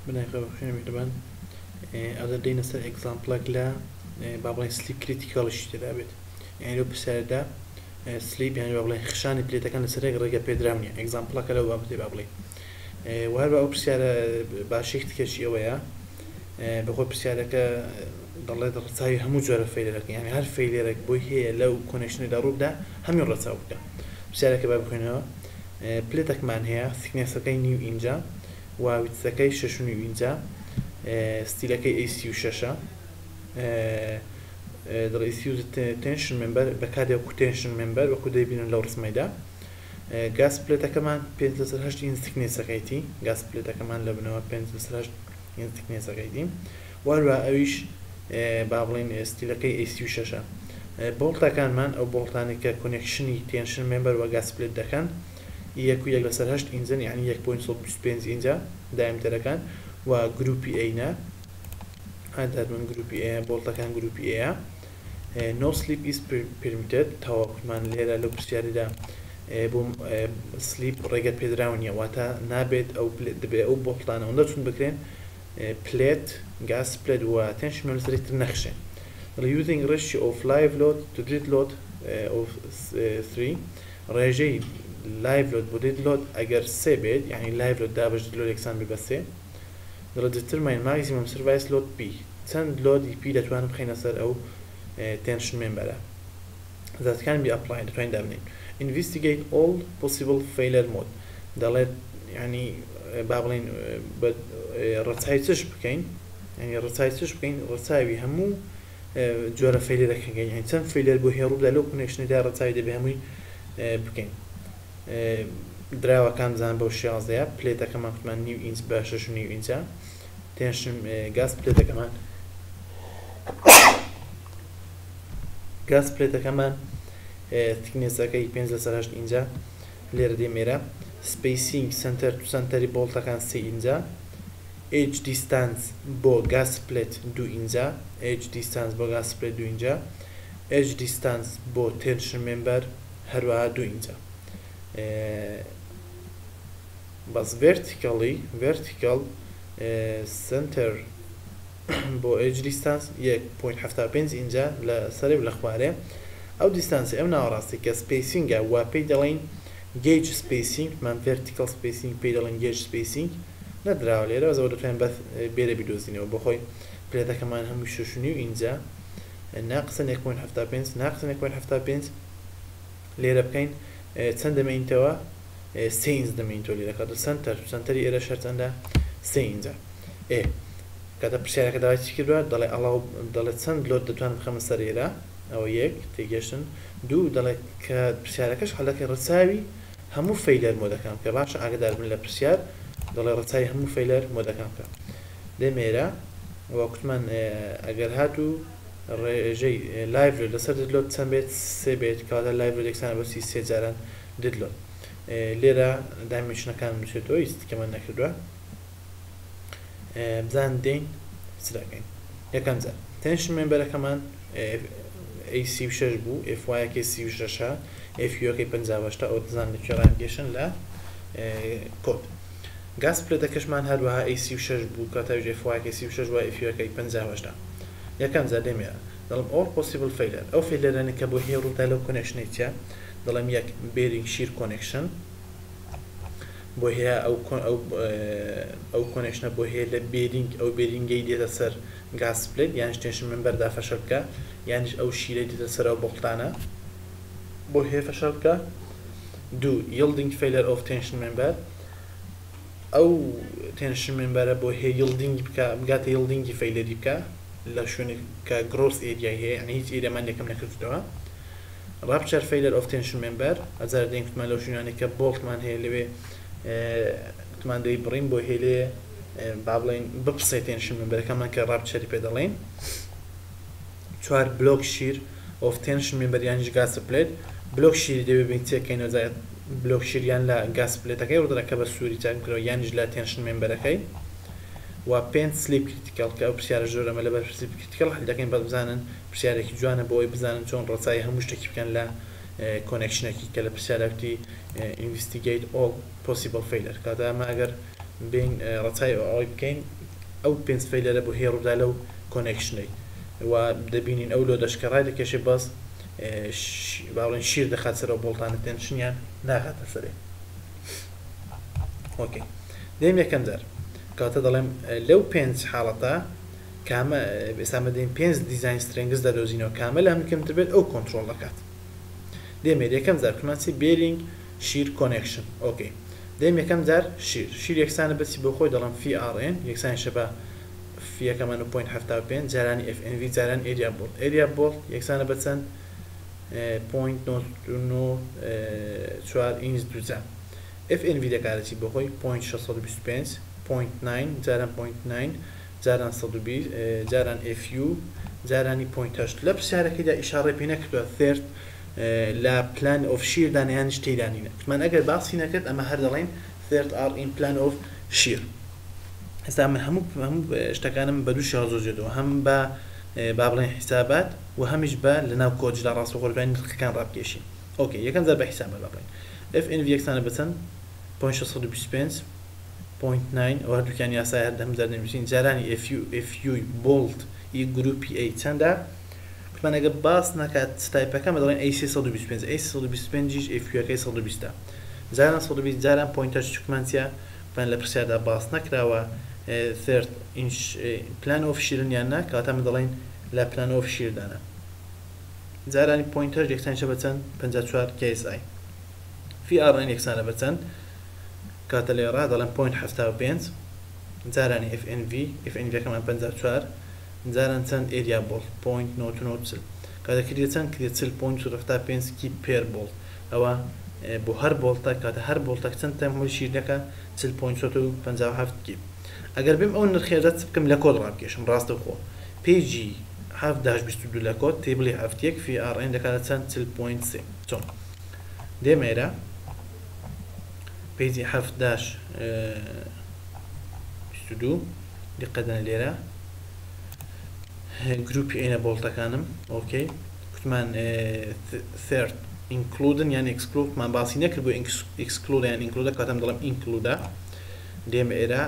بناخذ خلينا طبعا هذا دينا سر example لا بابلين sleep critical اشتري أبد يعني لو بسردا sleep يعني بابلين خشاني بليتا كان سرق رجع بيدرامني example كلا بابلين وهذا بسردا باشيك تكشي وياه بخو بسردا ضليت رتاي هم جوار فيلرك يعني هل فيلرك بوي هي لو كونكشن دارو ده هم يرتاو ده بسردا كباب هنا بليتك مان هي thickness كاي نيو إنجا وويتسكاي شش نيو إنجا ستيلكاي AC وشاشة در issues tension member بكاد يكون tension member وكده يبين لو رسمي ده gas plate كمان بينزل هاش إن thickness كايتي gas plate كمان لبنوا بينزل هاش إن thickness كايتي واربع أويش بابلين ستيلكاي AC وشاشة بولتا كان من أو بولتاني كconnection tension member و gas plate ده كان يكوي يجلس سرهشت إنزين يعني 1.25 إنزا دائم تركان وجروبي أينا هذا من جروبي A بولتا كان جروبي A no sleep is permitted توقف من ليلة لو بسياري دا بوم sleep رجع بيدراونيا واتا نابت أو دبي أو بولتانا وندرسون بكرين plate gas plate و tension member ريت النخشة using ratio of live load to dead load of 3 رجع live load و dead load أجر سبب يعني live load دابج dead load إكسان ببسه دل determine maximum service load P send load P دتوانم بخينا سر أو tension member that can be applied دتوان دابنين investigate all possible failure mode دلت يعني بابلين بد رتايتش بكين يعني رتايتش بكين رتايبي همو جوار failure كين يعني سن failure بوهيرو بلو connection دا رتايد بهمي بكين دراوة كان زان بوشياز ده بليتا كمان كمان نيو إنس باشش نيو إنسا تنشم غاز بليتا كمان غاز بليتا كمان thickness أكيد بينزل سرهاش إنجا لير دي ميرا spacing center to center بولتا كان سي إنجا edge distance بو غاز بليت دو إنجا edge distance بو غاز بليت دو إنجا edge distance بو tension member هروا دو إنجا بس vertical center بو edge distance 1.75 إنجا لسري بالأخباره أو distance أمنا وراسي كspacing و pedalling gauge spacing من vertical spacing pedalling gauge spacing ندراو ليرا وزودو تين بث بيري بدوزيني وبخوي بليتا كمان هم يشوشنيو إنجا ناقصا 1.75 ناقصا 1.75 ليرا بكين تسند مين توا سينز دمين تولي لك هذا سنتري إيرا شرط عنده سينز إيه كذا بشيء كذا يشكله ضل الله ضل تسند لود دتوان بخمس سريرة أو يك تيجيشن دو ضل كبشيء كش خلاك رساوي همو فيلر مودا كام كباش أقدر من البشيء ضل رساوي همو فيلر مودا كام كا دميرا وقت من أجر هاتو رجي لايف لود لسر دلود سنبت سبت كذا لايف لود إكسان بس يسجلن دلود ليرة دايمش نكان مشيتو يست كمان نكردوا بزان دين سلاكين يكمل زين tension member كمان AC وشش بو FY كيسي وششها FU كي بنزاوشتا أو تزان لكيرانجيشن لا كود gas plate كشمان هادوها AC وشش بو كاتاوج FY كيسي وشش و FU كي بنزاوشتا يكمل زين دمير ضلم all possible failure أو failure أنا كبو هيرو تالو connection إتيا ضلم يك bearing shear connection بوهي أو connection بوهي لbearing أو bearing جيدة سر gas plate يعني tension member دا فشلك يعني أو shear جيدة سر أو بولتانا بوهي فشلك do yielding failure of tension member أو tension member بوهي yielding بقات yielding failure بك لا شوني كgross area هي يعني هيك area ما نكمل نكتبها rupture failure of tension member أزار دين كمان لو شنو يعني كبولت مان هي اللي كمان دي برين بو هي اللي بابلين ببسي tension member كمان كrupture pedalين شوار block shear of tension member يعني gas plate block shear دي بنتي كأنه زي block shear يعني لا gas plate كي ورد ركب السوري تاعم كلو يعني لا tension member كي و pain sleep critical كأو بسيارة جورة ما لبر sleep critical لكن بعد بزانن بسيارة كجوانا بوي بزانن شون رصاي هموش تكيف كان لا connection كي كلا بسيارة كتي investigate all possible failure كذا ما أجر بین ڕەچای ئەوەی بکەین ئەو پێنسفەی لەرە بۆ هێڕوودا لەو کۆنێکشنەی و دەبینین ئەو لۆ دەشکەڕای دەکێشێ بەس باڵێن شیر دەخات سەرەوە بۆڵتانە تێنشنیان ناخاتە سەرێ. ئۆکەی دێم یەکەم جار کاتە دەڵێم لەو پێنج حاڵەتە کامە ئێستا دەین پێنج دیزاین سترنگز دەدۆزینەوە کامە لە هەمکەمتر بێت ئەو کۆنتڕۆڵ دەکات. دێمێت یەکەم جار کمانسی بێرینگ شیر کۆنێکشن. ئۆکەی دێم یەکەم جار شیر یەکسانە بەچی بۆ خۆی دەڵم FRN یەکسان شەبە فیەکەمان 0.75 جارانی FNV جاران ئێریا بۆڵ یەکسانە بە چەند 0.94 ئینچ دووجار. FNV دەکارەتی بۆ خۆی 0.625 0.9 جاران 0.9 جاران 120 جاران FU جارانی 0.8 لە پرسیارەکەیدا ئیشارەی پێ نەکردووە third لە پلان ئۆف شیر دانیان شتەیدانینە من ئەگەر باسی نەکرد ئەمە هەر دەڵێن third are in plan of شیر. ئێستا من هەموو شتەکانم بە دوو شێوە زۆزێتەوە هەم بە با بڵێن حیسابات و هەمیش بە لەناو کۆجدا ڕاستەوخۆربانی نرخەکان ڕابکێشین. ئۆکەی یەکەم جار بە حیسابات با بڵێن FNV یەکسانە بە چەند 0.625 0.9 ئەوە هەردووکیان یاسای هەر هەم جار نووسین جارانی FU بولت ئی گروپی A چەندە من ئەگە باس نکات ستایپەکە مە دەڵێن A325 A325 FU-ەکەی 120 جاران 120 جاران پوینتەر چکمانسیە بەن لە پرسیاردا باس نەکراوە third inch plan of شیرنیان نا کاتە من دەڵێن لە plan of شیردانە جارانی پوینتەر یەکسانشە بە چەند 54 KSI FRN یەکسانە بە چەند کاتە لێرە دەڵێن 0.75 جارانی FNV-ەکەمان 54 جاران چەند ئێریا بۆڵ 0.99 کاتە کردێ چەند کرێت 0.75 کی پێر بۆڵ ئەوە بۆ هەر بۆڵتە کاتە هەر بۆڵتەک چەند تەمەوەی شیر دەکە 0.57 کی. ئەگەر بیم ئەو نرخێدە چ بکەم لە کۆد ڕابکێشم ڕاستەوخۆ پیجی 7-22 لە کۆد تێبڵی هەفتێک FRN دەکاتە چەند 0.3 چۆن دێمێرە پیجی 7-22 دیقەدەنە لێرە گروپی ئینە بۆڵتەکانم ئۆکەی کوتمان third including یان exclude من باسی نەکرد بۆ exclude یان include کاتەم دەڵم include دێم ئێرە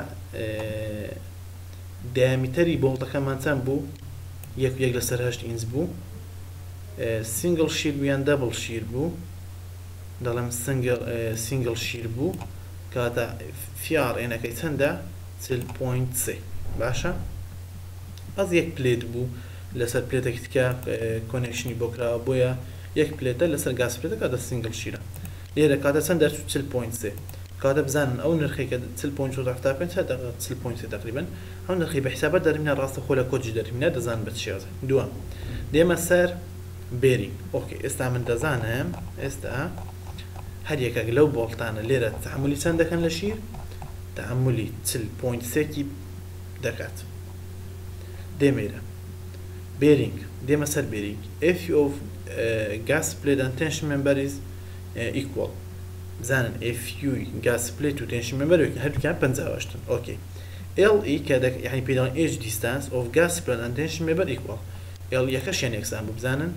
دیامیتەری بۆڵتەکەمان چەند بوو 1/8 ئینچ بوو single شیر بوو یان double شیر بوو دەڵم single شیر بوو کاتە FRN-ەکەی چەندە 0.3 باشە ئەز یەک پلێت بوو لەسەر پلێتێکی تکە کۆنێکشنی بۆ کراوە بۆیە یەک پلێتە لەسەر گاز پلێتە کاتە سینگل شیرە لێرە کاتە چەند دەرچوو 0.3 کاتە بزانن ئەو نرخێکە 0.75 تقریبا ئەو نرخی بە حسابەت دەرمینە ڕاستە خۆ لە کۆجی دەرمینە دەزانن بە چ شێوازە. دووەم دێمە سەر بێرینگ. ئۆکێ ئێستا من دەزانم ئێستا هەر یەکێک لەو بۆڵتانە لێرە تەحمولی چەند دەکەن لە شیر تەحمولی 0.3 کی دەکات. دێمێرە bearing دێمە سەر bearing FU of gas split and tension member is equal بزانن FU gas split و tension member هەردووکیان 58 اوكي LE كذا يعني بيدان H distance of gas split and tension member equal L يكش يعني إكسان بزانن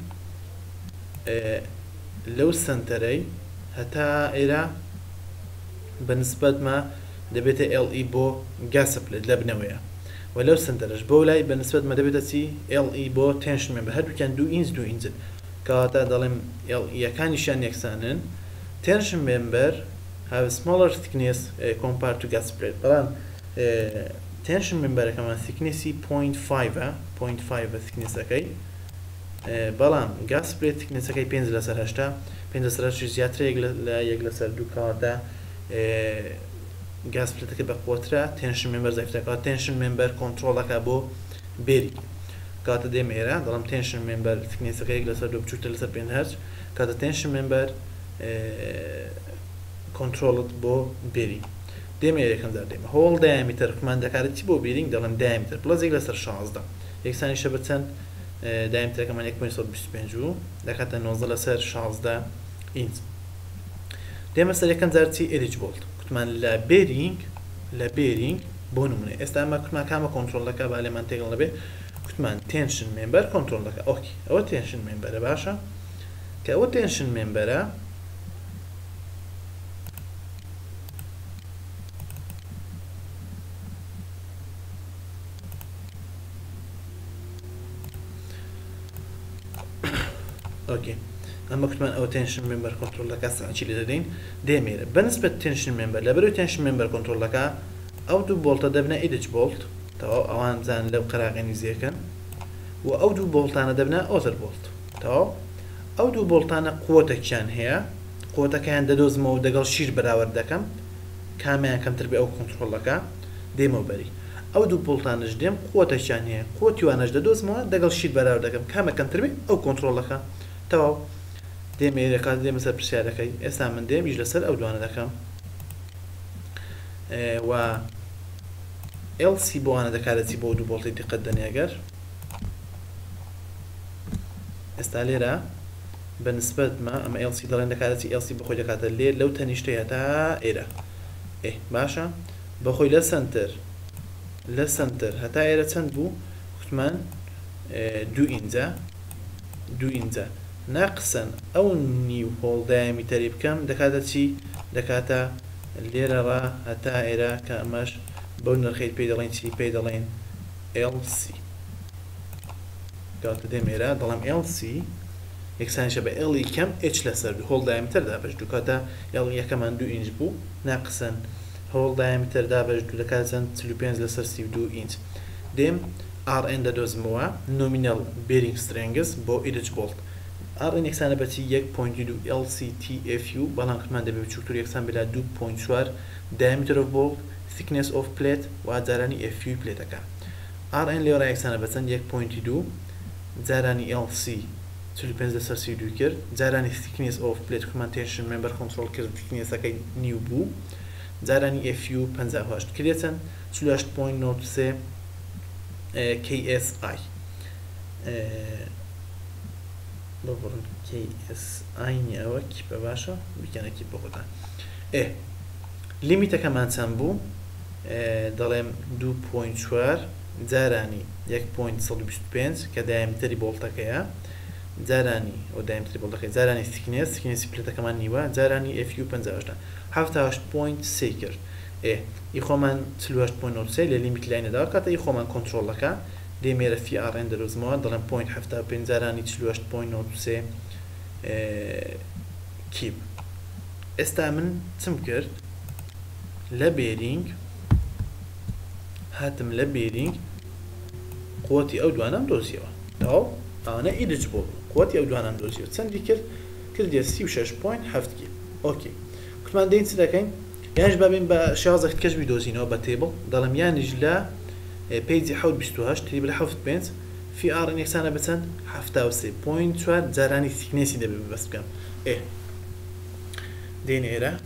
لو سنتري هتا إلى بالنسبة ما دبيت LE بو gas split لبنوية ولو سنترش بولاي بالنسبة ما دبيت سي LE بو tension member هادو كان دو إنزل كاتا دالم LE كان يشان يكسانن tension member have smaller thickness compared to gas split طبعا tension member كمان thickness 0.5 thickness أكيد بلان gas split thickness أكيد 5/8 زيادة يجلس دو كاتا gas split أكيد بقوترة tension member زيفتة كاتا tension member control أكابو بيري كاتا دي ميرا دلم tension member thickness أكيد يجلس دو بتشوت لسه 5 كاتا tension member controlled بو بيري ديما يكن دار ديما هول diameter كمان دكارتي بو بيرينج دلم diameter بلس يجلس 16 يكساني شبتن diameter كمان 1.75 دكاتن نوزل لسر 16 انش ديما سر يكن دارتي eligible كمان لا بيرينج بو نمونه استعمال كمان كما كنترول لك بالي منطقه لبي كمان tension member كنترول لك اوكي او tension member باشا كأو tension member اوكي اما كنت من او تنشن ممبر كنترول لك ساعتي لدين ديمير بالنسبه للتنشن ممبر لبرو تنشن ممبر كنترول لك او دو بولت دبنا ايدج بولت تو اوان زان لو قراغني زيكن و او دو بولت انا دبنا اوتر بولت تو او دو بولت انا قوتك كان هي قوتك كان ددوز مو دقل شير براور دكم كاميان كم تربي او كنترول لك ديمو بري او دو بولت انا جديم قوتك كان هي قوتي وانا ددوز مو دقل شير براور دكم كاما كم تربي او كنترول لك تو دێم ئێرەکات دێمە سەر پرسیارەکەی ئێستا من دێم ئیش لەسەر ئەو دوانە دەکەم و LC بۆوانە دەکارەتی بۆ دوو بۆڵتی دیقەت دەنێگەر ئێستا لێرە بەنسبەتمە ئەمە LC دەڵێن دەکارەتی LC بەخۆی دەکاتە لێ لەو تەنیشتەیە تا ئێرە باشە بەخۆی لە سنتر هەتا ئێرە چەند بوو کوتمان 2 ئینجە ناقصا او نيو هول دايمتر بكم دكاتا تي دكاتا ليرا را هتا ايرا كاماش بون الخيط بيدلين تي بيدلين LC دكاتا ديميرا ضلام LC يكسان شبه LE كم H لسر هول دايمتر دابش دكاتا LE كمان 2 إنش بو ناقصا هول دايمتر دابش دكاتا 35 لسر 2 إنش ديم RN دادوز موا nominal bearing strength بو إيدج بولت RN يكسان بتي 1.2 LCTFU بلان كمان دبي بتشوفوا يكسان بلا 2.4 diameter of bolt thickness of plate وزاراني FU plate كا RN اللي ورا يكسان بتن 1.2 زاراني LC تلبنز لسر سيدو كير زاراني thickness of plate كمان tension member control كير thickness كاي نيو بو زاراني FU 58 كريتن 38.03 KSI ببرن KSI نياوه كيبا باشا بيكانا كيبا خودان ليميتا كمان تنبو داليم 2.4 زاراني 1.125 كدايمتري بولتاكيا زاراني او دايمتري بولتاكيا زاراني thickness بلتا كمان نيوا زاراني FU 58 سيكر يخومن 38.03 لليميت لاين دا كاتا يخومن كنترول لكا ديمير في ار ان دروز مو دالن بوينت حفتا بين زاراني 38.03 كيب استامن تمكر لبيرينج هاتم لبيرينج قوتي او دوانم دوزيوا او انا ايدجبل قوتي او دوانم دوزيوا تسندي كردي 36.7 كيب اوكي كنت ما دين سداكين يعني بابين بشازك تكشبي دوزينو بتيبل ضلم يعني جلا بيجي حول بيشتوهاش تريبل حفت بينز في ار ان اكس انا بتن حفتا وسي بوينت شوار زاراني ثيكنيسي دبي بس كم دين ايرا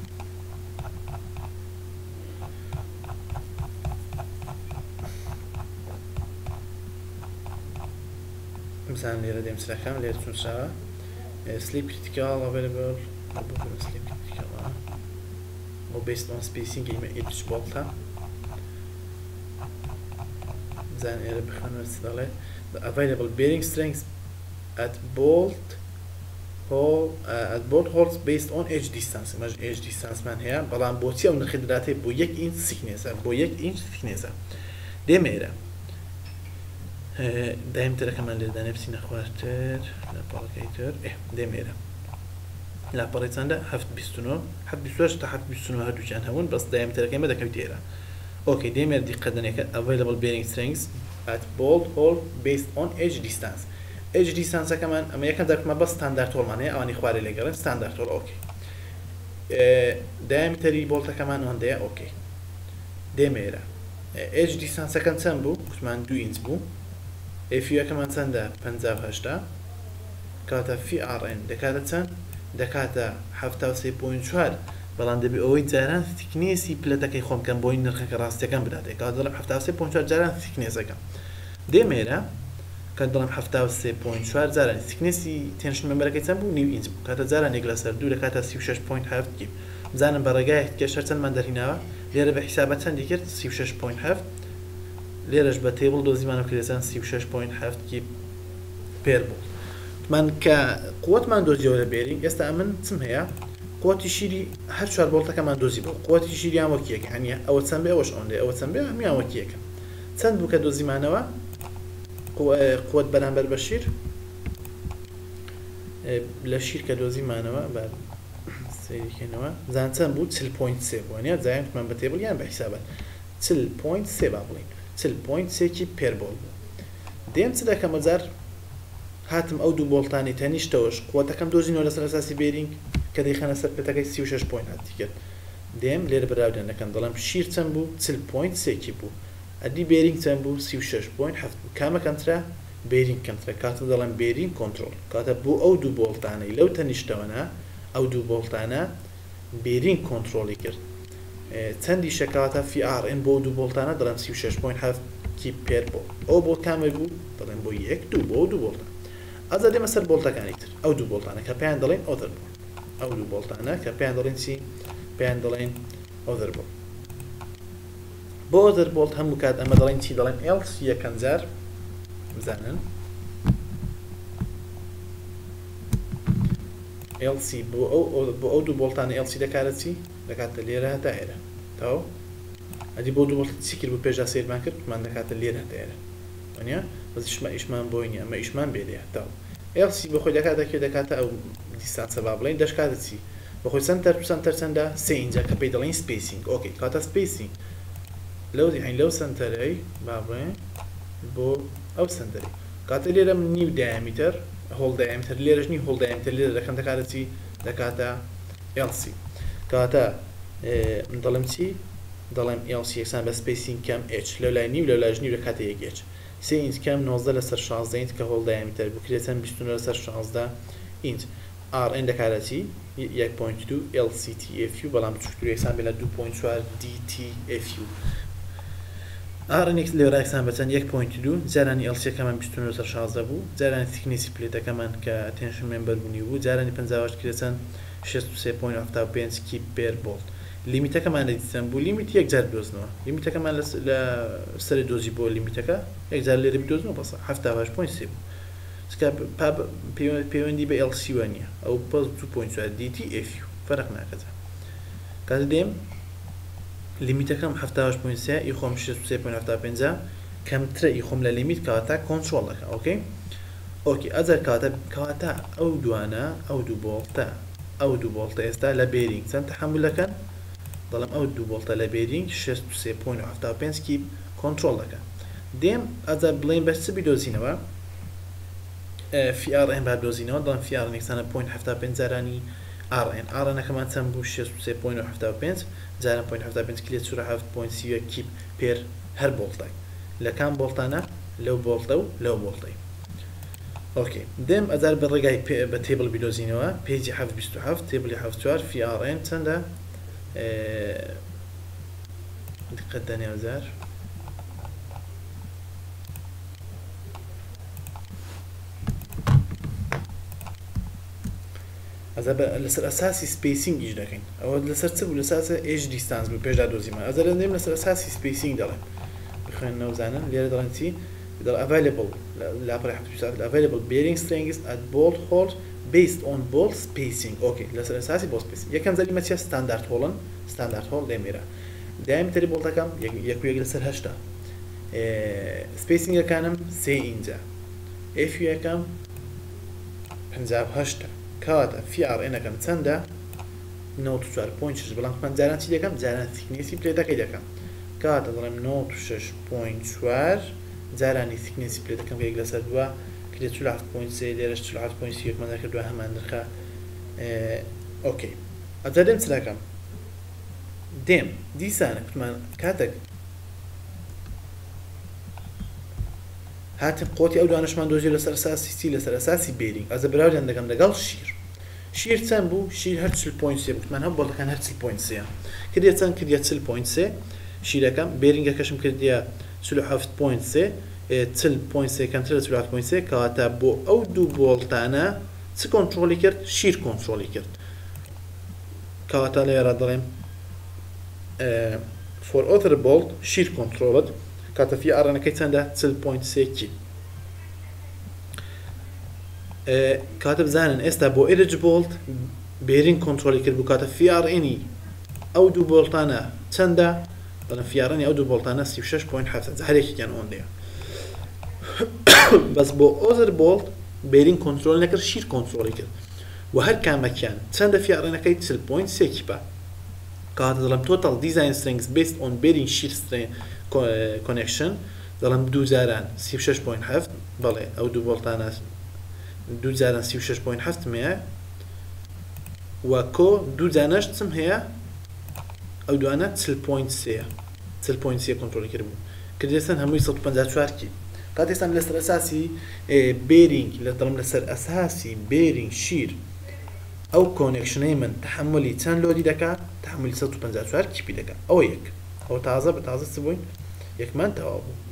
مثلا ليرا ديم سلاكام ليرا تنساوا sleep critical available sleep critical or based on spacing each bolt then the available bearing strength at bolt holes based on edge distance edge distance man here بلان بوتي او نخدراته بو 1 inch thickness بو 1 inch thickness ديميرا دايمتر كمان لدا نفسي نخوارتر لابالكيتر ديميرا لا باريتساندا حفت بيستونو حفت بيستوش تا حفت بيستونو هادو كان هون بس دايمتر كما دا كويتيرا اوكي ديمير دي قدنيك available bearing strength at bolt hole based on edge distance edge distance كمان اما يكن داك ما بس ستاندرد هول معناها اواني خواري لقرن ستاندرد هول اوكي diameter بولتا كمان هون ده اوكي ديميرا edge distance كان سنبو كمان 2 inch بو if you كمان سندا 58 كاتا في ار ان دكاتا دكاتا حفتا وسي بوينت شوار بلان دبي اوي جاران ثيكنيسي بلاتا كي خوم كان بوين نرخك راستي كان بداتي كان ضرب حفتا وسي بوينت شوار جاران ثيكنيسي كان ديميرا كان ضرب حفتا وسي بوينت شوار جاران ثيكنيسي تنشن ممبر كي تنبو نيو انش كاتا جاران يغلاسر دو دكاتا 36.5 كيب زانم برغاي كشرتن من دريناوا ليره بحسابات ديكر 36.5 ليرش بتيبل دوزي مانو كريسان 36.5 كيب بير بول من كقوة من دوزي ولا بيرينج يستأمن تسم هي قوة شيري هر شوار بولتا كمان دوزي بول قوة شيري عم وكيك يعني أول سنبه أوش أندي أول سنبه ميا وكيك سند بوك دوزي معنوا قوة برانبر بشير لە شیر کە دۆزیمانەوە بە سریکەنەوە زان چەند بوو 40.3 بووە زایانمان بە تێبڵ یان بە حیسابەت 40.3 با بڵین 40.3 پێر بۆڵ بوو دێم چ دەکەم ئەجار هاتم ئەو دوو بۆڵتانی تەنیشتەوەش قوتەکەم دۆزینەوە لەسەر ئەساسی بێرینگ کە دەیخەنە سەر پێتەکەی 36 پوینت هاتی کرد دێم لێرە بەراودێن دەکەن دەڵێم شیر چەند بوو 40.3 بوو ئەدی بێرینگ چەند بوو 36.7 بوو کامە کەمترە بێرینگ کەمترە کاتە دەڵێم بێرینگ کۆنتڕۆل کاتە بۆ ئەو دوو بۆڵتانەی لەو تەنیشتەوەنا ئەو دوو بۆڵتانە بێرینگ کۆنتڕۆلی کرد چەندی شەکاتە FRN بۆ دوو بۆڵتانە دەڵێم 36.7 پێر بۆ ئەو بۆ کامە بوو دەڵێم بۆ یەک دوو بۆ دوو بۆڵتان ئەزا دێمە سەر بۆڵتەکانی تر ئەو دوو بۆڵتانە کە پێیان دەڵێن ئۆدەر بۆ ئەو دوو بۆڵتانە کە پێیان دەڵێن چی پێیان دەڵێن ئۆدەر بۆ بۆ ئۆدەر بۆڵت هەموو کات ئەمە دەڵێن چی دەڵێن LC یەکەم جار بزانن LC بۆ ئەو دوو بۆڵتانە LC دەکاتە چی دەکاتە لێرە هەتا ئێرە تاو ئەدی بۆ دوو بۆڵت چی کرد بۆ پێشدا سیرمان کرد مان دەکاتە لێرە هەتا ئێرە وانیا بەس ئیشمان بۆی نییە ئەمە ئیشمان بێدەیە تاو LC بۆ خۆی دەکاتە ئەو دیستانسە با بڵێن دەشکاتە چی بە خۆی سنتەر تو سنتەر چەندە سێ اینجا کە پێی دەڵێن سپیسینگ ئۆکەی کاتە سپیسینگ لەو سنتەرەی با بڵێن بۆ ئەو سنتەری کاتە لێرە نیو دایامیتر هۆڵ دایامیتر لێرەش نی هۆڵ دایامیتر لێرە دەکەم دەکاتە چی دەکاتە LC کاتە دەڵێم چی دەڵێم LC یەکسان بە سپیسینگ کەم H لەو لای نیو لەو لایش نیو دەکاتە یەک H سێ ئینچ کەم 19 لەسەر 16 ئینچ کە هۆڵ دایامیتر بکرێت چەند 29 لەسەر 16 ئینچ RN دەکاتە چی 1.2 LCTFU بەڵام بچووکتر یەکسان بێت لە 2.4 DTFU RNX لێرە یەکسان بە چەند 1.2 جارانی LC کەمان 29 لەسەر 16 بوو جارانی تکنیسی پلێتەکەمان کە تێنشن مێمبەر بوونی بوو جارانی 58 کرێت چەند 63.75 کی پێر بۆڵت لیمیتەکەمان لە دیسان بوو لیمیت یەک جار بدۆزنەوە لیمیتەکەمان لە سەری دۆزی بۆ لیمیتەکە یەک جار لێرە بدۆزنەوە بەسە 78.3 بوو پەیوەندی بە LC وە نییە ئەو بەس 2.4 DTFU فەرق ناکات کاتە دێم لیمیتەکەم 78.3 ئیخۆم 63.75 کەمترە ئیخۆم لە لیمیت کاتە کۆنتڕۆڵ دەکەم ئۆکەی ئەجار کاتە ئەو دوانە ئەو دوو بۆڵتە ئێستا لە بێرینگ چەند تەحمل دەکەن دەڵێم ئەو دوو بۆڵتە لە بێرینگ 63.75 کی کۆنتڕۆڵ دەکەن دێم ئەجار بڵێن بەس چ بدۆزینەوە FRN با بدۆزینەوە دەڵێم FRN یەکسانە 0.75 جارانی RNەکەمان چەند بوو 63.75 جاران 0.75 کلێت سوورە 7.3 کی پێر هەر بۆڵتای لە کام بۆڵتانە لەو بۆڵتە و لەو بۆڵتەی ئۆکەی دێم ئەجار بە ڕێگای بە تێبڵ بدۆزینەوە پێیجی 727 تێبڵی 74 FRN چەندە دقت دەنێ ئەجار لەسەر ئەساسی سپیسینگ ئیش دەکەین ئەوە لەسەر چ بوو لەساسە H دیستانس بوو پێشدا دۆزیمان ئەجار دێم لەسەر ئەساسی سپیسینگ دەڵێن بخوێن نەوزانن لێرە دەڵێن چی available لاپەڕی 7 available bearing strengths at bolt holes based on bolt spacing okay لەسەر ئەساسی bolt spacing یەکەم زەلیمە چیە standard hole standard hole لێمێرە diameter بۆڵتەکەم یەک لەسەر 8 spacing یەکانم 3 ئینجا FU یەکەم 58 کاتە FRN-ەکەم چەندە 94.6 بەڵام من جاران چی دەکەم جاران thickness پلێتەکەی دەکەم کاتە دەڵێم 96.4 جارانی thickness پلێتەکەم کە یەک لەسەر دووە کلێت 47.3 لێرەش 47.3 من دەکردووە هەمان نرخە ئۆکەی ئەجا دێم چ دەکەم دێم دیسانە کوتمان کاتێک هاتم قوتی ئەو دانشمان دۆزی لەسەر ئەساسی چی لەسەر ئەساسی بێرینگ ئەزە براویان دەکەم لەگەڵ شیر چەند بوو شیر هەر 40.3 بوومان هەم بۆڵەکان هەر 40.3 کردێت چەند کردێت 40.3 شیرەکەم بێرینگەکەشم کردیە 47.3 40.3 کەمتر لە 47.3 کەواتە بۆ ئەو دوو بۆڵتانە چ کۆنتڕۆلی کرد شیر کۆنتڕۆلی کرد کەواتە لێرە دەڵێم for other bolt شیر کۆنتڕۆڵت کاتە FRN-ەکەی چەندە 40.3 کی کاتە بزانن ئێستا بۆ ئێرج بۆڵت بێرینگ کۆنتڕۆلی کرد بوو کاتە FRN-ی ئەو دوو بۆڵتانە چەندە دەڵێن FRN-ی ئەو دوو بۆڵتانە 36.7 هەرێکیان ئۆندەیە بەس بۆ ئۆزر بۆڵت بێرین کۆنتترۆل نەکرد شیر کۆنتترۆلی کرد و هەر کامەکیان چەندە فیاڕێنەکەی 40.3 کیپە کاتە دەڵم total design strengths based on bearing shear connection دەڵم دووجاران 36.7 بەڵێ ئەو دوو بۆڵتانە دووجاران 36.7 مەیە و کۆ دووجانەش چم هەیە ئەو دوانە 40.3 کۆنتترۆلی کرد بوو کردێسن هەمووی 154 کی کاتێستان لەسەر ئەساسی بێرینگ لە دڵم لەسەر ئەساسی بێرینگ شیر ئەو کۆنێکشنەی من تحملی چەند لۆدی دەکات تحملی 154 کیپی دەکات ئەوە یەک ئەو تازە بە تازە چ بووین یەکمان تەواو بوو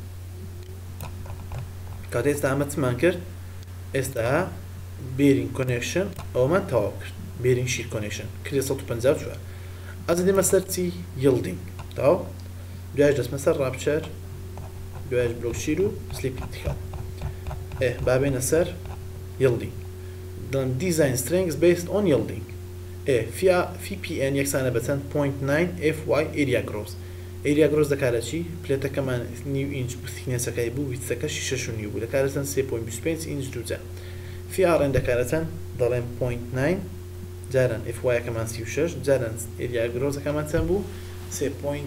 کاتە ئێستا ئەمە چمان کرد ئێستا بێرینگ کۆنێکشن ئەومان تەواو کرد بێرینگ شیر کۆنێکشن کردێ 154 ئەز دێمە سەر چی یڵدینگ تەواو دوایش دەچمە سەر ڕابچەر دوایش بلۆک شیر و سلیپ کریتیکال بابێنە سەر یڵدینگ دەڵم دیزاین سترنگز based on yielding VPN یەکسانە بە چەند 0.9 FY area gross area gross دەکارە چی پلێتەکەمان نیو ئینچ بوسیکنێسەکەی بوو ویتسەکەشی 6.5 بوو دەکارە چەند 3.25 ئینچ دووجا VRN دەکارە چەند دەڵێم 0.9 جاران FY یەکەمان 36 جاران area gross یەکەمان چەند بوو 3.25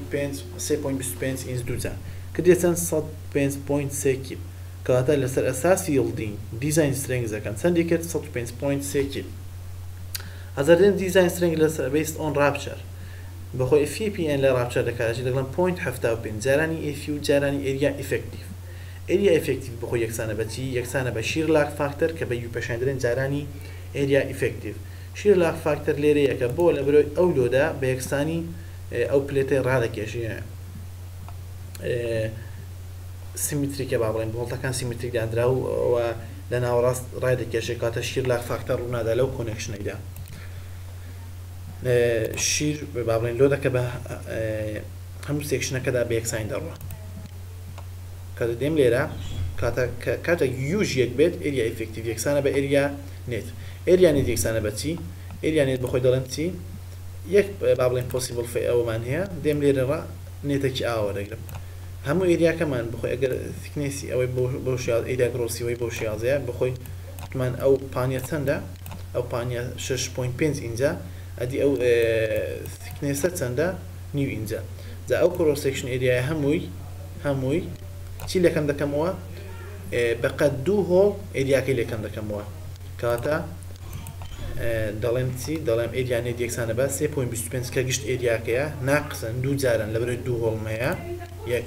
ئینچ دووجا کردێ چەند 105.3 کیپ کەواتە لەسەر ئەساسی یڵدینگ دیزاین سترنگزەکان چەندی کرد 105.3 کیپ ئەزەردێن دیزاین سترنگ لەسەر based on rapture بەخۆی VPN لە rapture دەکارەتی دەگڵم 0.75 جارانی FU جارانی area effective area effective بەخۆی یەکسانە بە چی یەکسانە بە شیر لاک فاکتەر کە بە U پێشاندرێن جارانی area effective شیر لاک فاکتەر لێرە یەکە بۆ لە بەرۆی ئەو لۆدا بە یەکسانی ئەو پلێتەی ڕادەکێشی سیمتریکە با بڵێن بۆڵتەکان سیمتریک دانرا و لە ناوەڕاست ڕای دەکێشێت کاتە شیر لاک فاکتەر ڕوونادا لەو کۆنێکشنەیدا شیر با بڵێن لۆ دەکە بە هەموو سێکشنەکەدا بە یەکسانی دەڕوە کاتە دێم لێرە کاتە یوژ یەک بێت ئێریا ئیفێکتیڤ یەکسانە بە ئێریا نێت ئێریا نێت یەکسانە بە چی ئێریا نێت بەخۆی دەڵێن چی یەک با بڵێن پۆسیبڵ فێ ئەومان هەیە دێم لێرەڕە نێتێکی ئاوە دەگرم هەموو ئێریاکەمان بخۆی ئەگەر تکنێسی ئەوەی بۆ شیاز ئێریا گرۆسیەوەی بۆ شیازەیە بخۆی وتمان ئەو پانیە چەندە ئەو پانیە 6.5 ئینجا ئەدی ئەو تکنێسە چەندە نیو ئینجا جا ئەو کڕۆس سێکشن ئێریای هەمووی چی لەکەم دەکەمەوە بەقەت دوو هۆڵ ئێریاکەی لەکەم دەکەمەوە کاتە دەڵێن چی دەڵێم ئێریانێت یەکسانە بە 3.25 کە گشت ئێریاکەیە ناقسن دوو جاران لەبەرەوەی دوو هۆڵمەیە یەک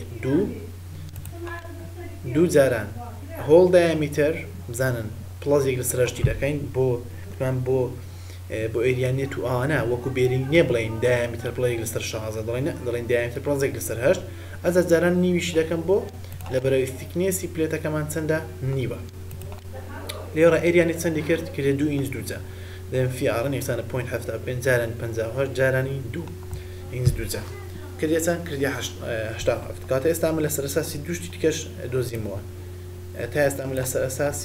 دوو جاران هۆڵ دایامیتر بزانن پڵاز یەک لە سەرشتی دەکەین بۆ ئێریانێت و ئانا وەکو بێرینگ نییە بڵین دایامیتر پڵەیەک لەسەر 16 دەڵێن دایامیتر پڵازێک لەسەر 8 ئەزە جاران نیویشی دەکەم بۆ لەبەرەوەی تکنێسی پلێتەکەمان چەندە نیوە لێرە ئێریانێت چەندی کرد کردێ 2 ئینچ دووجا دەم فیارن یەکسانە 0.75 جارانی 58 جارانی 2 ئینچ دووجا کردێتان کردی 87 کاتە ئێستا من لەسەر ئەساسی دوشتی دیکەش دۆزیمەوە تا ئێستا من لەسەر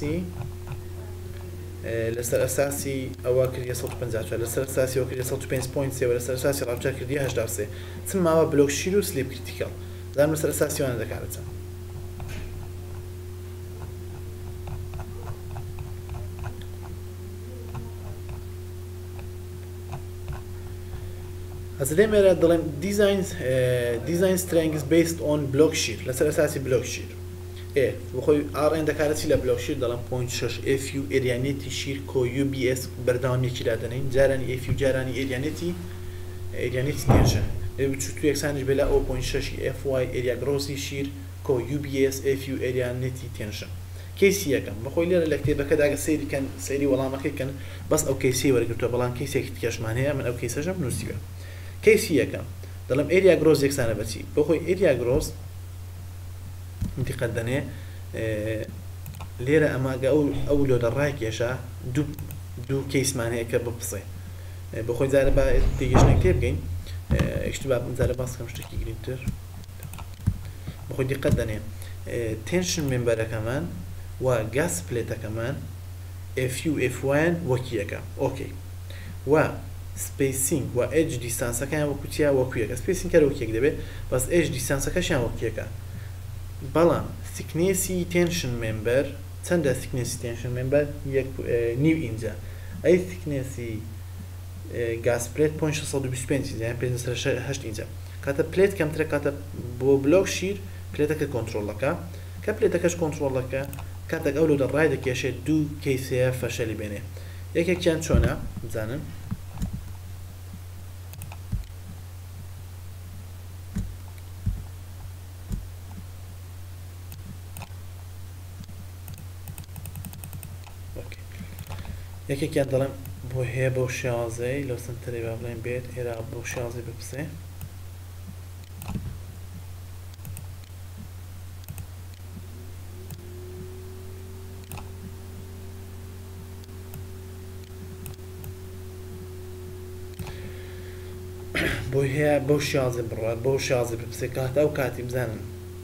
ئەساسی ئەوە کردی 154 لەسەر ئەساسی ئەوە کردی 105.3 لەسەر ئەساسی ڕابچە کردی 83 چم ماوە بلۆک شیر و سلیپ کریتیکال زانم لەسەر ئەساسیوانە دەکارێتن ئەزدەم ێرە دەڵێم دیزاین سترنگز based on block shear لەسەر ئەساسی بلۆک شیر بخۆی RN دەکارەتی لە بلۆک شیر دەڵێم 0.6 FU ئێریانێتی شیر کۆ UBS بەردەوامیەکی دادەنین جارانی FU جارانی ئێریانێتی تێنشن چوتو یەکسانیش بێ لە 0.6 FY ئێریا گرۆسی شیر کۆ UBS FU ئێریانێتی تێنشن کەیسی یەکەم بەخۆی لێرە لە کتێبەکەداگە سەیری وەڵامەکەیکەن بەس ئەو کەیسی وەرگرتووە بەڵام کەیسێکی تکەشمان هەیە من ئەو کەیسەژەم نووسیوە کەیسی یەکەم دەڵێم ئێریا گرۆز یەکسانە بەچی بەخۆی ئێریا گرۆز انتقاد دەنێ لێرە ئەماگە ئەو لۆدە ڕاکێشە دوو کەیسمان هەیە کە بپسێ بەخۆی جارە بە تێگەشتێک تێ بگەین ئەشتبا جارە باسکەم شتێکی گرنگتر بەخۆی دیقەت دەنێ تێنشن مێمبەرەکەمان و گاز پلێتەکەمان FU F1 وەکیەکە ئۆکەی و سپیسینگ و ئەج دیستانسەکان وەکوتیا وەکویەکە سپیسینگ کە وەکیەک دەبێت بەس ئەج دیستانسەکەشیان وەکیەکە بەڵام سیکنێسی تێنشن مێمبەر چەندە thickness tension member نیو ئینجە ئەی thicknesسی گاز پلێت 625 یان 5.8 ئینجە کاتە پلێت کەمترە کاتە بۆ بلۆک شیر پلێتەکە کۆنتترۆلەکە کە پلێتەکەش کۆنتترۆلەکە کاتێک ئەو لە ڕای دەکێشێت دوو کەیسەیە فەشەلی بێنێ یەکێکیان چۆنە بزانن یەکێکیان دەڵێم بۆ هەیە بەو شازەی لەو سنتەرەی با بڵێن بێت ئێرە بۆ شازەی بپسێ بۆ هەیە بەو شازی بڕات بەو شازی بپسێ کات ئەو کاتی بزانن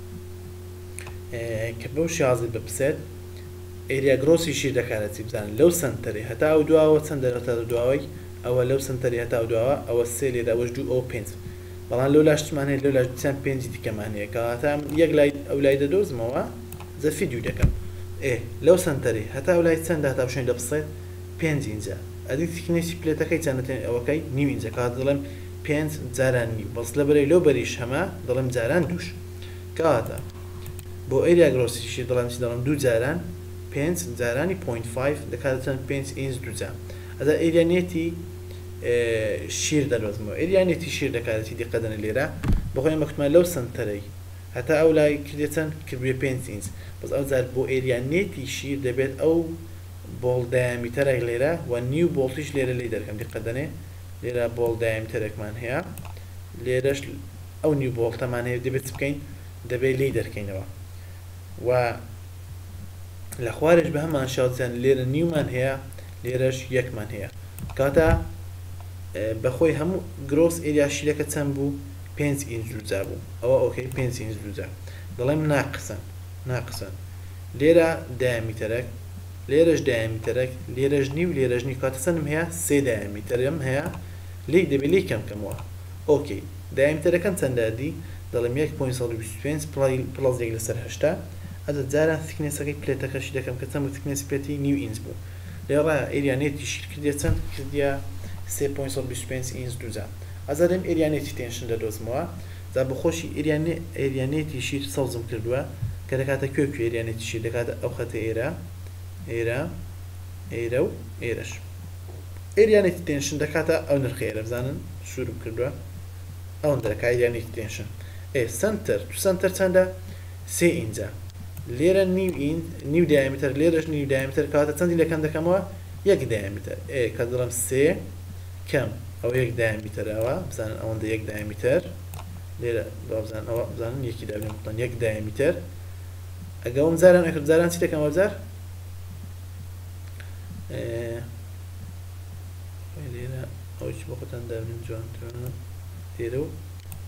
کە بەو شازی بپسێت ئێریا گرۆسی شیر دەکارەتی بزانن لەو سنتەری هەتا ئەو دواوە چەند دەرەتە دواوەی ئەوە لەو سنتەری هەتا ئەو دواوە ئەوە سێ لێرە ئەوەش دوو ئەو پێنج بەڵام لەو لاشتمان هەیە لەو لاش چەند پێنجی دیکەمان هەیە کەواتە یەک لای ئەو لای دەدۆزمەوە زەفی دوو دەکەم لەو سنتەری هەتا ئەو لای چەند هەتا بشوێن دەپسێت پێنج ئینجە ئەدی تیکنێسی پلێتەکەی چەندەتێن ئەوەکەی نیو ئینجە کات دەڵێم پێنج جاران نیو بەس لە بەرەی لەو بەریش هەمە دەڵێم جاران دووش کەواتە بۆ ئێریا گرۆسیشی دەڵێم دوو جاران 5 جارانی 0.5 دەکاتە چەند 5 ئینج دووجا ئەدا ئێریانێتی شیر دەدۆزمەوە ئێریانێتی شیر دەکاتێتی دیقەدەنە لێرە بەخۆی مەکتمان لەو سنتەرەی هەتا ئەو لای کردێت چەند کردوێ 5 ئینج بەس ئەو جار بۆ ئێریانێتی شیر دەبێت ئەو بۆڵ دایامیتەرێک لێرە و نیو بۆڵتیش لێرە لی دەرکەم دیقەدەنێ لێرە بۆڵ دایامیتەرێکمان هەیە لێرەش ئەو نیو بۆڵتەمان هەیە دەبێت بکەین دەبێت لی دەرکەینەوە و لە خوارش بە هەمان شازیان لێرە نیومان هەیە لێرەش یەکمان هەیە کاتە بەخۆی هەموو گرۆس ئێریا شیرەکە چەند بوو 5 ئینج دووجا بوو ئەوە ئۆکەی 5 ئینج دووجا دەڵێم ناقسن لێرە دایامیتەرێک لێرەش دایامیتەرێک لێرەش نیو لێرەش نیو کاتە چەندم هەیە سێ دایامیتەرم هەیە لی دەبێت لی کەمکەمەوە ئۆکەی دایامیتەرەکەم چەندە دی دەڵێم 1.25 پڵەس یەک لەسەر 8 ئەدە جاران thicknessەکەی پلێتەکەشی دەکەم کە چەند thickness پلێتی نیو ئینج بوو لێڕە ئێریانێتی شیر کردێ چەند کردیە 3.25 ئینج دووجا ئەزارم ئێریانێتی تێنشن دەدۆزمەوە جا بخۆشی ئێریانێتی شیر سەوزم کردووە کە دەکاتە کوێ ئێریانێتی شیر دەکاتە ئەو خەتە ئێرە و ئێرەش ئێریانێتی تێنشن دەکاتە ئەو نرخی ئێرە بزانن سوورم کردووە ئەو دەکات ئێریانێتی تێنشن سنتەر چەندە 3 ئینجە لێرە نیو دایامیتەر لێرەش نیو دایامیتەر کاتە چەندی لەکەم دەکەمەوە یەک دایامیتەر کە دەڵێم 3 کەم ئەو یەک دایامیتەرەوە بزانن ئەوەندە یەک دایامیتەر لێرە بزانن ئەوە بزانن یەکی دابێن متەن یەک دایامیتەر ئەگە ئەوم جاران چی دەکەم وەرجار لێرە ئەوچ بۆ خۆتان دابنیم جوانترە لێرە و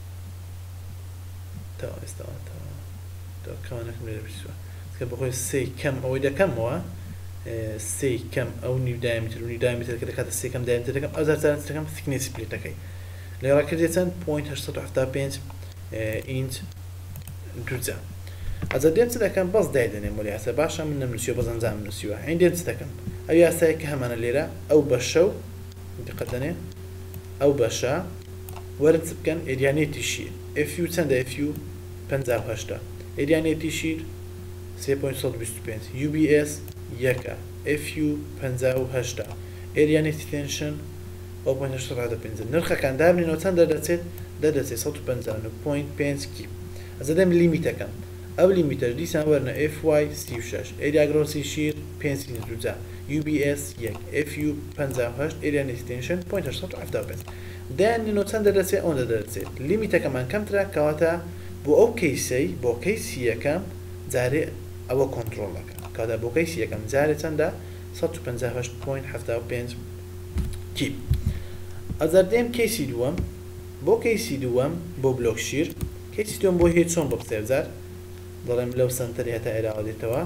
تا ئێستاوە کەوانەکەم لێرە بچوە کە بەخۆی سێ کەم ئەوەی دەکەمەوە سێ کەم ئەو نیو دایامیتر و نیو دایامیتر کە دەکاتە سێ کەم دایامیتر دەکەم ئەو جاران دەکەم thicknesسی پلێتەکەی لێرە کردێت چەند 0.875 ئینج دووجا ئەجا دێم چ دەکەم بەس دایدەنێم وەلی یاسە باشە من نەمنووسیوە بەس ئەنجام نووسیوە هەین دێم چ دەکەم ئەو یاسایە کە هەمانە لێرە ئەو بەشە و دقەتەنێ ئەو بەشە وەرن چ بکەن ئێریانێتی شیر FU چەندە FU 58 ئێریانێتی شیر 3.25 UBS یەکە FU 58 ئێریانێتی تێنشن 0.8 نرخەکان دابنینەوە چەند دەردەچێت 159.5 کیپ ئەزە دەم لیمیتەکەم ئەو لیمیتەر دیسان وەرنە FY 36 ئێریا گرۆسی شیر 5 دووجا UBS 1 FU 58 ئێریانێتی تێنشن 0.8 دایانینەوە چەند دەردەچێت ئەوەندە دەردەچێت لیمیتەکەمان کەمترە کەواتە بۆ ئەو کەیسەی بۆ کەیسی یەکەم جارێ ئەوە کۆنتترۆلەکە کاتە بۆ کەیسی یەکەم جارێ چەندە 158.75 کیپ ئەزار دێم کەیسی دووەم بۆ کەیسی دووەم بۆ بلۆک شیر کەیسی دووەم بۆ هیچ چۆن بۆ بسێبزار دەڵێم لەو سنتەری هەتا ئێراوە دێتەوە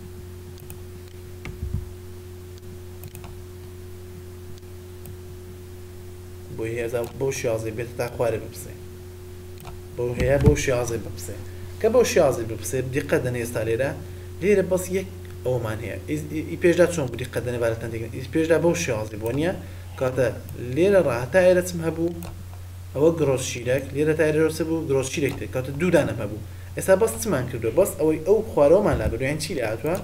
بۆ هێزا بۆ شازی بێت تا خوارێ بپسێ بۆ هەیە بۆ شازی بپسێ کە بۆ شازی بپسێ دیقەت دەنێ ئێستا لێرە بەس یەک ئەومان هەیە ئی پێشدا چۆن بودی قەدەنە بارەتان تێکن ئی پێشدا بەو شێوازی بۆ نییە کاتە لێرە ڕاهتا ئێرەچم هەبوو ئەوە گرۆس شیرێک لێرە تا ئێرەوەسە بوو گرۆس شیرێک تێک کاتە دوودانە هەبوو ئێستا بەس چمان کردو بەس ئەوەی ئەو خوارەوەمان لا بردویان چی لە هاتووە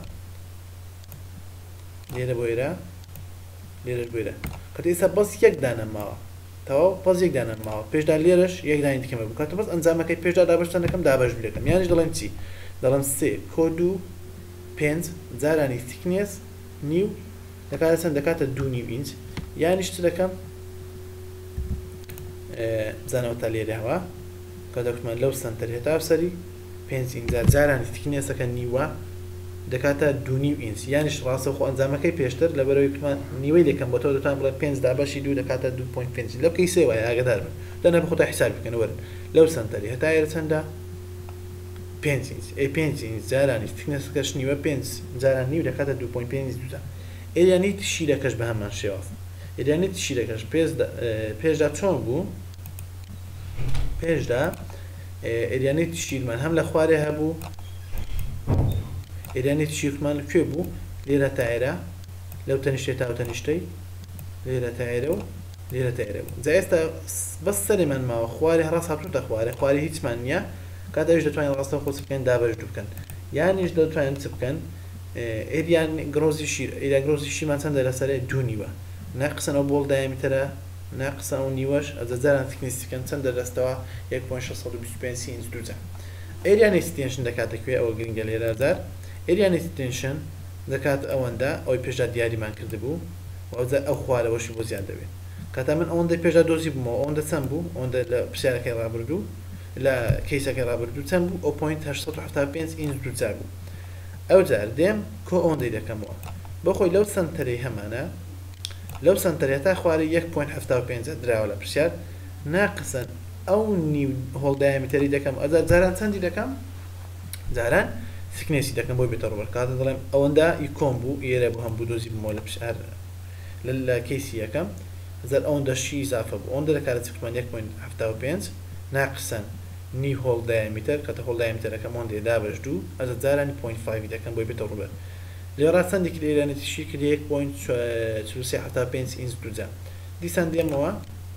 لێرە بۆ ئێرە لێرەش بێرە کاتە ئێستا بەس یەک دانە ماوە تەواو بەس یەک دانە ماوە پێشدا لێرەش یەک دانی دیکەمە بوو کاتە بەس ئەنجامەکەی پێشدا دابەشتان دەکەم دابەش بێکەم یانیش دەڵێم چی دەڵێم سێ کۆد و 5 جارانی تیکنێس نیو دەکاتە چەند دەکاتە 2.5 ئینچ یانیش چ دەکەم بزانەوە تا لێرە هەوە کە دەکتمان لەو سنتەر هێتا سەری 5 ئینچ جارانی تیکنێسەکە نیوە دەکاتە 2.5 ئینچ یانیش ڕاستەوخۆ ئەنجامەکەی پێشتر لەبەرەوەی کتمان نیوەی دەکەم بۆ تۆ دەتوان بڵێ 5 دابەشی 2 دەکاتە 2.5 لەو کەیسێ وایە ئاگادار بن دەنە بخۆتە حیساب بکەن وەرن لەو سنتەری هەتا ئێرە چەندە 5 ئینچ 5 ئینچ جارانی تیکنێسەکەش نیوە 5 جاران نیو دەکاتە 2.5 دودا ئێریانی شیرەکەش بە هەمان شێواز ئێریانی شیرەکەش پێشدا چۆن بوو پێشدا ئێریانێتی شیرمان هەم لە خوارێ هەبوو ئێریانێتی شیرمان کوێ بوو لێرە تا ئێرە لەو تەنیشتێ تا تەنیشتەی لێرە تا ئێرە و لێرە تا ئێرە بوو جا ئێستا بەس سەرێمان ماوە خوارێ هەڕاست هاتووتە خوارێ هیچمان نییە کاتەویش دەتوانین ڕاستەوە خۆ بکەن دابەش بکەن یانیش دەتوانین چ بکەن ئێریان گرۆزی شیر ئێریا گرۆزی شیرمان چەندە لەسەرێ 2 نیوە ناقسن ئەو بۆڵ دایمیتەرە ناقسە ئەو نیوەش ئەجاران تکنیستیکەن چەند دەدەستەوە 1.625 ئینچ دووجە ئێریان ئێکستێنشن دەکاتە کوێ ئەوە گرنگە لێرە زار ئێریان ئێکستێنشن دەکات ئەوەندە ئەوەی پێشدا دیاریمان کردبوو ئەو خوارەوەشی بۆ زیاد دەبێت کاتە من ئەوەندەی پێشدا دۆزی بوومەوە ئەوەندە چەند بوو ئەوەندە لە پرسیارەکەی ڕابردوو لە کەیسەکەی ڕابردوو چەند بوو ئەو 0.875 ئینچ دووجا بوو ئەو جار دێم کۆ ئەوەندەی دەکەمەوە بەخۆی لەو سنتەرەی هەمانە لەو سنتەرێ تا خوارە 1.75 دراوە لە پرسیار ناقسن ئەو نیو هۆڵ دایمیتەری دەکەم ئەجار جاران چەندی دەکەم جاران سکنێسی دەکەم بۆی بێتە ڕوبەر کاتە دەڵێم ئەوەندە ئی کۆم بوو ئێرە بوو هەمبوو دۆزی بمەوە لە پرسیار لە کەیسی یەکەم ئەجار ئەوەندە شی ئیزافە بوو ئەوەندە دەکاتە چکمان 1.75 ناقسن نی هۆڵ دایمیتەر کاتە هۆڵ دایمیتەرەکەم ئەوەندەی دابەش دوو ئەجار جارانی 0.5 دەکەم بۆی بێتە ڕوبەر لێرە چەندێکی لێرانێتیشی کرد 1.45 ئینچ دووجا دیسان دێمەوە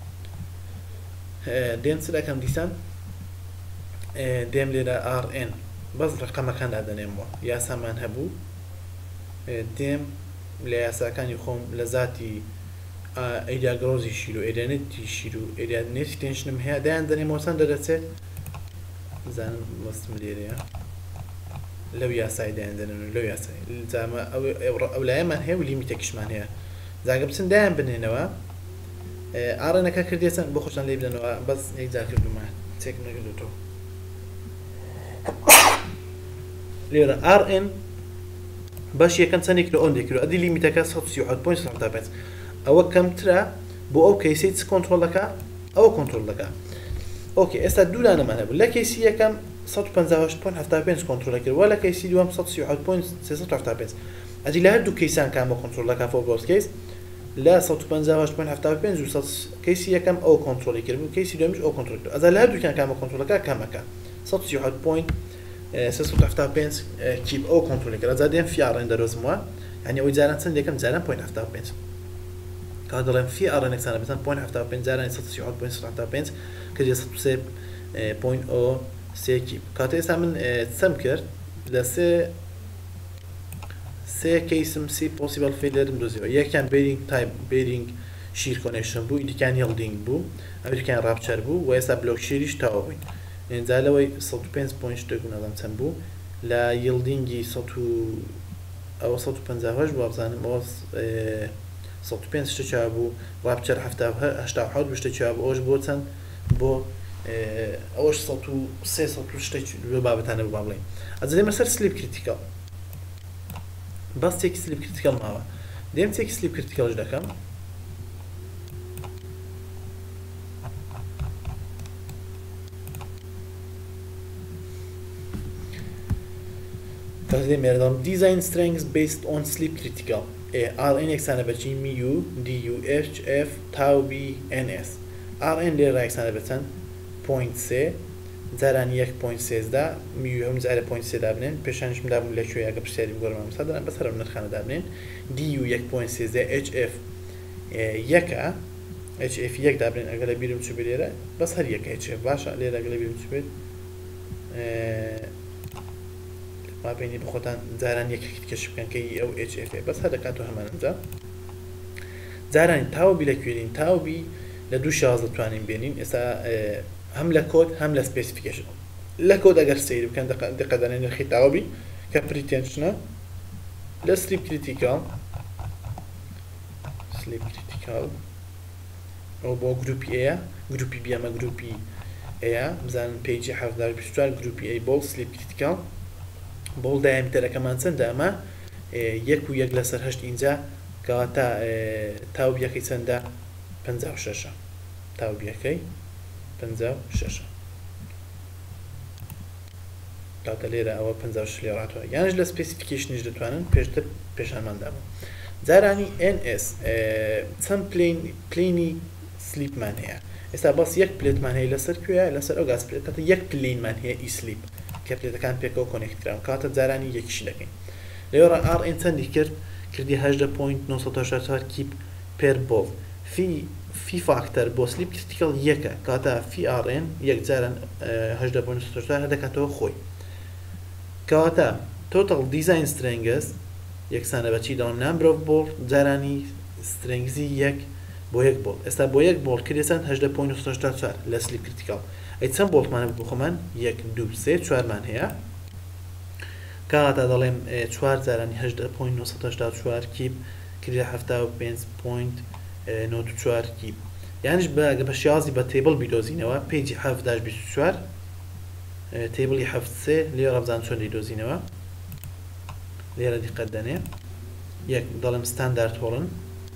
دێم چ دەکەم دیسان دێم لێرە RN بەس ڕقەمەکان دادەنێمەوە یاسامان هەبوو دێم لە یاساکانی خۆم لە زاتی ئەیدیا گرۆزی شیر و ئێریانێتی شیر و ئێریانێتی تێنشنم هەیە دایان دەنێمەوە چەند دەدەچێت زانم وەستم لێرەیە لەو یاسای دایان دەنێن لەو یاسای جامە ئەو لایەمان هەیە و لیمیتێکیشمان هەیە جاگە بچن دایان بنێنەوە ئاڕێنەکە کردێتن بۆ خۆشان لێ بدەنەوە بەس یەکجار کردومە چێک نەکردوتەوە لێرە RN باش یەکەم چەندێک لە ئەوەندێک کرد ئەدی لیمیتەکە 138.75 ئەوە کەمترە بۆ ئەو کەیسەی چ کۆنتڕۆڵەکە ئەوە کۆنتڕۆڵ دەکات ئۆکێ ئێستا دوودانەمان هەبوو لە کەیسی یەکەم 158.75 کۆنتڕۆڵە کرد وە لە کەیسی دووەم 138.375 ئەدی لە هەردوو کەیسان کامە کۆنتڕۆڵەکە فۆربۆس کەیس لە 158.75 و کەیسی یەکەم ئەو کۆنتڕۆڵی کرد بوو کەیسی دومیش ئەو کۆنتڕۆل کرد ئەجا لە هەردووکیان کامە کۆنتڕۆڵەکە کامەکە 138.375 کیپ ئەو کۆنتڕۆلی کرد ئەجا دێم فیاڕێن دەرۆزمەوە یعنی ئەوەی جاران چەند یەکەم جاران 0.75 کات دەڵێم فی ئاڕێنێکسانە بزان 0.75 جارانی 138.75 کە 1.3 کیپ کاتە ئێستا من چەم کرد لە سێ کەیسم سی پۆسیبل فیلەرم دۆزیەوە یەکیان بیرینگ تایپ بیرینگ شیر کۆنێکشن بوو ئیدیکان هێڵدینگ بوو ئەمریکان ڕاپچەر بوو و ئێستا بلۆک شیریش تاوە بووین ئێنجا لەوەی 105.2 نەدەم چەند بوو لە یڵدینگی 150 بوو بزانم ئەوە 105 شتێکیا بوو ڕاپچەر 87 شتێکیا بوو ئەوش بۆ چەند بۆ ئەوەش 103 شتێک بابەتانە بوو بڵێن ئەجا دێمە سەر سلیپ کریتیکال بەس تێکی سلیپ کریتیکال ماوە دێم تێکی سلیپ کریتیکالش دەکەم دێمێردەڵم دیزاین سترنگز based on sleep critical RN یەکسانە بەچی MU DU HF تاو B NS RN لێرە یەکسانە بەچەند 0.3 جارانی 1.13 میوهم جارە 0.3 دابنێن پێشانیشم دابوو لەکوێ ئەگە پرسیاری بگۆڕمە سادەن بەسەر ئەم نرخانە دابنێن DU 1.13 HF 1 HF 1 دابنێن ئەگە لە بیرم چوو لێرە بەس هەر 1 HF باشە لێرە ئەگە لە بیرم چوو بێت مابینی بخۆتان جاران یەکێک کەش بکەن کە ئەو HF بەس هەر دەکاتەوە هەمانەجا جارانی تاوبی لەکوێنین تاوبی لە دوو شاز دەتوانین بێنین ئێستا هەم لە کۆد هەم لە سپێسیفیکیشن لە کۆد ئەگەر سەیر بکەن دقەدانێن نرخی تاوبی کە پریتێنشنە لە سلیپ کریتیکال ئەو بۆ گروپی ئەیە گروپی بیامە گروپی ئەیە بزانن پیجی 724 گروپی ئەی بۆڵ سلیپ کریتیکال بۆڵ دایمتەرەکەمان چەندە ئەمە 1 و 1 لەسەر 8 اینجا کەواتە تاوبیەکەی چەندە 56 تاوبیەکەی 56 کاتە لێرە ئەوە 56 لێ ڕاتەوە یانش لە سپێسیفیکیشنیش دەتوانن پێشتر پێشانماندابوو جارانی NS چەند پلینی سلیپمان هەیە ئێستا بەس یەک پلێتمان هەیە لەسەر کوێیە لەسەر ئەو گاز پلێت کاتە یەک پلینمان هەیە ئی سلیپ کە پلێتەکان پێکەوە کۆنێکت کراون کاتە جارانی یەکیش دەکەین لێوەڕە RN چەندی کردی 8.964 کیپ پێر بۆڵ فی فاکتەر بۆ سلیپ کریتیکال یەکە کاتە فی RN یەک جاران 8.964 دەکاتەوە خۆی کەواتە total design strengths یەکسانە بەچی دەڵم number of ball جارانی strengthی یەک بۆ یەک بۆڵ ئێستا بۆ یەک بۆڵ کردێسان 8.964 لە سلیپ کریتیکال ئەی چەند بۆڵتمانە بۆ خۆمان 1 2 3 4مان هەیە کاتە دەڵێم 4 جارانی 8.964 کیپ کردە 75.94 کیپ یانش بە شیازی بە تیبل بیدۆزینەوە پیجی 7-24 تیبلی 7 لێرە بزان چۆن دیدۆزینەوە لێرە دیقەت دەنێ یەک دەڵێم ستاندارد هۆڵن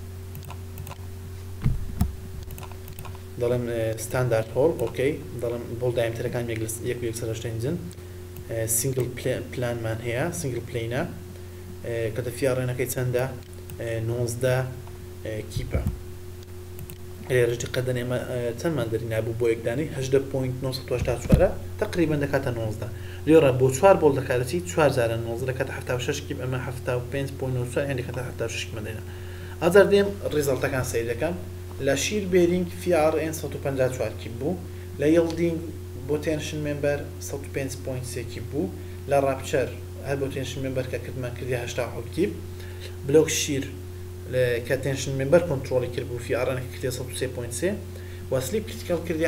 دەڵێم ستاندارد هۆڵ ئۆکەی دەڵێم بۆڵ دایمترەکان یەک سەر هەشتێنجن سینگل پلانمان هەیە سینگل پلینە کەتە فیاڕێنەکەی چەندە 19 کیپە لێرەش دیقەت دەنێ چەندمان دەری نابوو بۆ یەکدانی 8.964 تقریبان دەکاتە 19 لێرە بۆ 4 بۆڵ دەکاتەچی 4 جاران 19 دەکاتە 76 کیپ ئەمە 75.94 یان دەکاتە 76 کیپ دێنە ئەجار دێم ریزڵتەکان سەیر دەکەم لە شیر بێرینگ FRN 154 کیپ بوو لە یڵدینگ بۆ تێنشن مێمبەر 105.3 کیپ بوو لە ڕاپچەر هەر بۆ تێنشن مێمبەر کە کردمان کردی 87 کیپ بلۆک شیر کە تێنشن مێمبەر کۆنتڕۆڵی کرد بوو FRN کردی 103.3 و سلیپ کریتیکال کردی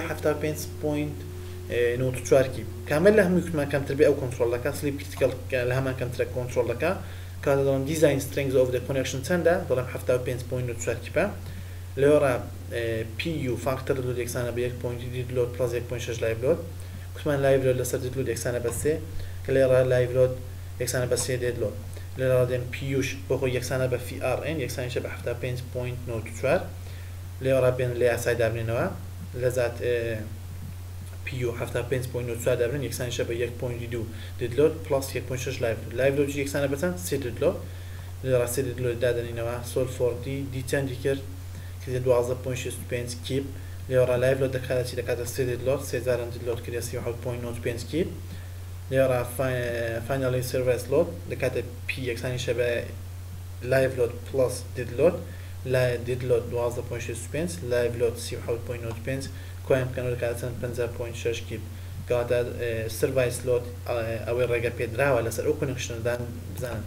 75.94 کیپ کامل لە هەمووی کوتمان کەمتر بێ ئەو کۆنتڕۆڵەکە سلیپ کریتیکال لە هەمان کەمترە کۆنتڕۆڵەکە کاتە دەڵێم دیزاین سترینگز ئۆف دە کۆنێکشن چەندە دەڵێم 75.94 کیپە لێوەڕە PU فاکتەر لۆد یەکسانە بە 1.2 دیدلۆد پلاس 1.6 لایڤ لۆد کوتمان لایڤ لۆد لەسەر دیدلۆد یەکسانە بە 3 کە لێرە لایڤ لۆد یەکسانە بە 3 دیدلۆد لێرە دێم PUش بۆ خۆی یەکسانە بە FRN یەکسانیشە بە 75.94 لێوەڕە بێن لە یاسای دابنێنەوە لەزات PU 75.94 دابنێن یەکسانیشە بە 1.2 دیدلۆد پلاس 1.6 لایڤ لۆد یەکسانە بە چەند 3 دیدلۆد لێرە 3 دیدلۆد دادەنینەوە سۆل فۆردی دیچەندی کرد کردی 12.65 کیپ لێوەڕە لایڤ لۆد دەکاتەچی دەکاتە 3 دیدلۆد 3 جاران دیدلۆد کردی 37.95 کیپ لێوەڕە فاینالی سرویس لۆد دەکاتە P یەکسانیشە بە لایڤ لۆد پلاس دیدلۆد دیدلۆد 12.65 لایڤ لۆد 37.95 کۆیان بکەنەوە دەکاتە چەند 50.6 کیپ کەواتە سرویس لۆد ئەوەی ڕێگە پێدراوە لەسەر ئەو کۆنێکشنەدان بزانن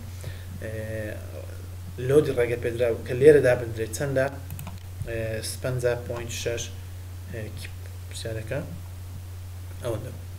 لۆدی ڕێگە پێدراوە کە لێرە دابدرێت چەندە 50.6 کیپ پرسیارەکە ئەوەندە